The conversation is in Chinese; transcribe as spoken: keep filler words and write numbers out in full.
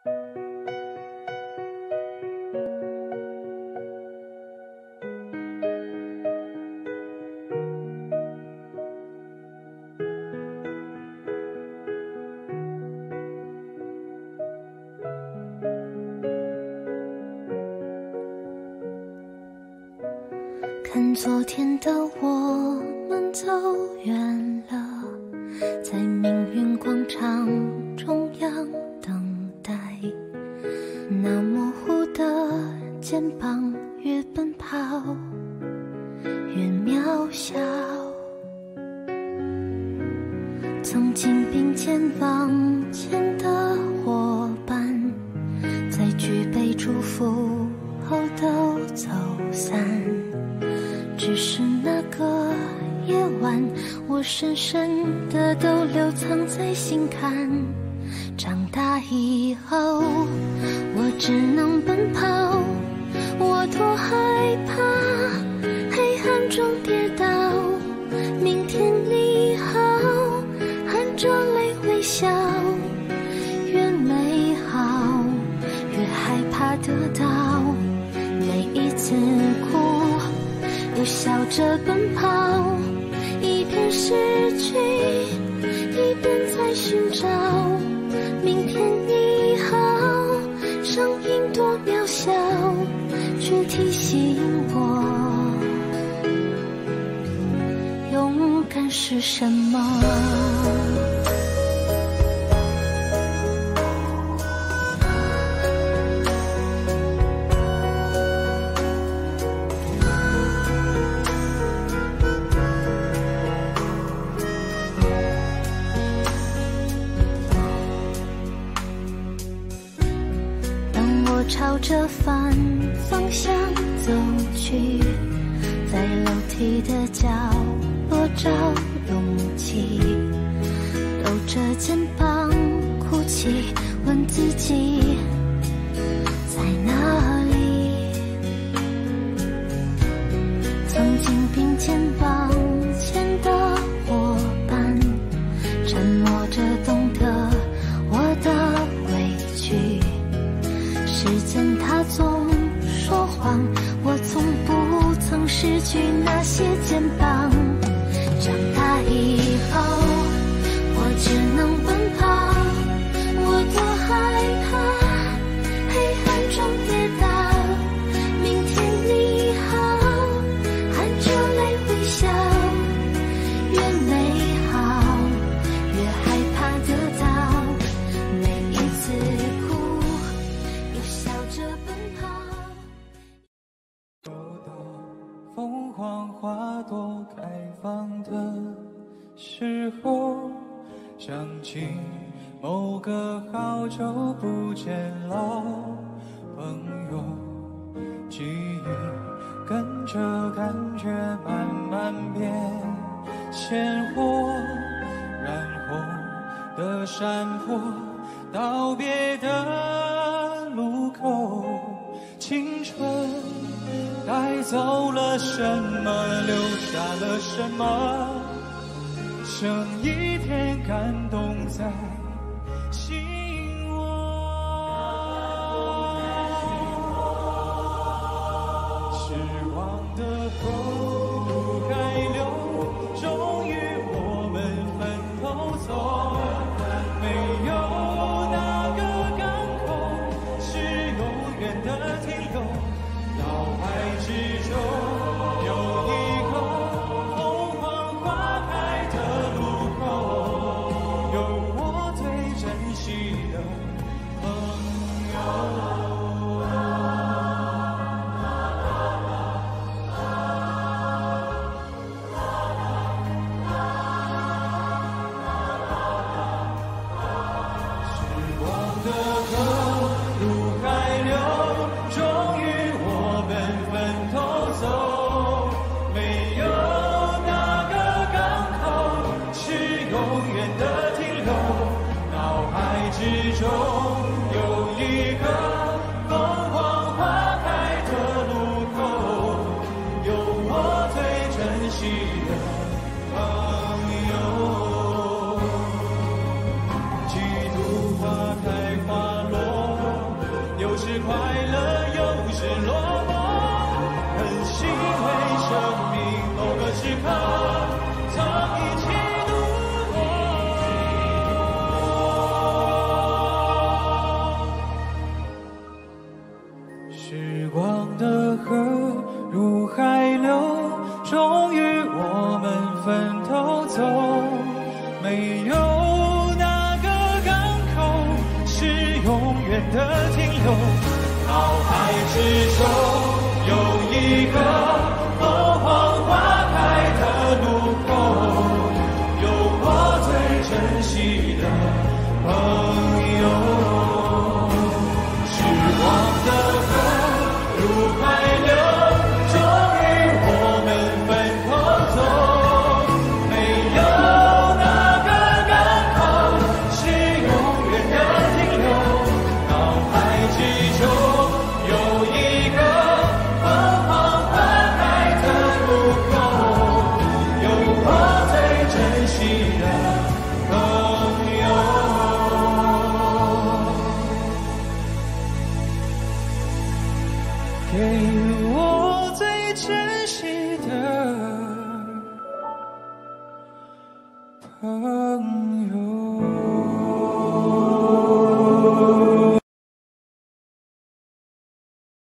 看昨天的我们走远了，在命运广场中央等待，那模糊的肩膀越奔跑越渺小，曾经并肩往前的伙伴，在举杯祝福后都走散，只是那个夜晚，我深深的都留藏在心坎。长大以后，我只能奔跑，我多害怕黑暗中跌倒。明天你好，含着泪微笑，越美好越害怕得到，每一次哭又笑着奔跑，一边失去一边在寻找。明天你好，声音多渺小，却提醒我勇敢是什么。朝着反方向走去，在楼梯的角落找勇气，抖着肩膀哭泣，问自己在哪里。曾经并肩往前的伙伴，沉默着懂得我的委屈，时间它总说谎，我从不曾失去那些肩膀。长大以后，我只能奔跑，我多害怕黑暗中跌倒。明天你好，含着泪微笑，越美好越害怕得到，每一次哭又笑着奔跑。 凤凰花朵开放的时候，想起某个好久不见老朋友，记忆跟着感觉慢慢变鲜活，染红的山坡，道别的路口，青春带走了什么，留下了什么，剩一片感动在心窝。时光的河不该流，终于我们分头走，没有哪个港口是永远的停留，脑海之中有一个凤凰花开的路口，有我最珍惜的朋友。时光的河路还流，终于我们分头走，没有哪个港口是永远的停留，脑海之中有一个凤凰花开的路口，有我最珍惜的朋友。几度花开花落， 给我最珍惜的朋友。